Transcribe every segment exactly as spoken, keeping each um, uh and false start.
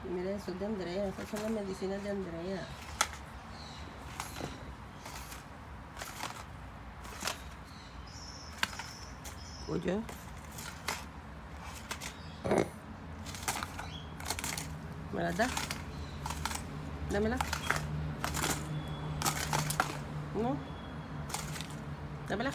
Mira, eso es de Andrea. Esas son las medicinas de Andrea. Oye. ¿Me las das? Dámela. No. Dámela.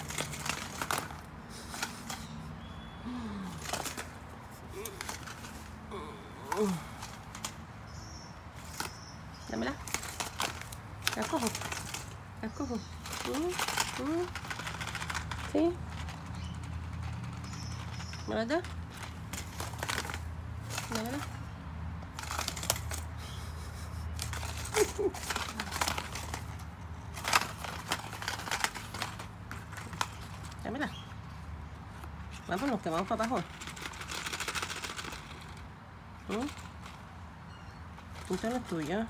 Dámela. La cojo. La cojo. ¿Mm? ¿Mm? ¿Sí? ¿Me la das? Dámela. Dámela. Vámonos, que vamos para abajo. ¿Mm? Esto no es tuyo.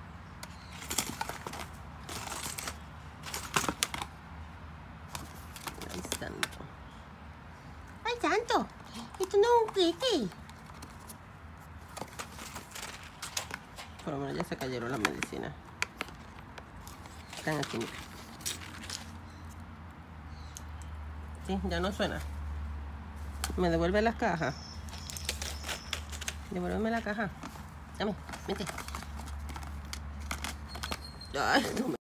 Ay, santo. Ay, santo. Esto no es un juguete. Por lo menos ya se cayeron las medicinas. Están aquí, mira. Sí, ya no suena. ¿Me devuelve las cajas? Devuélveme la caja. Dame, vete. Ay, no me...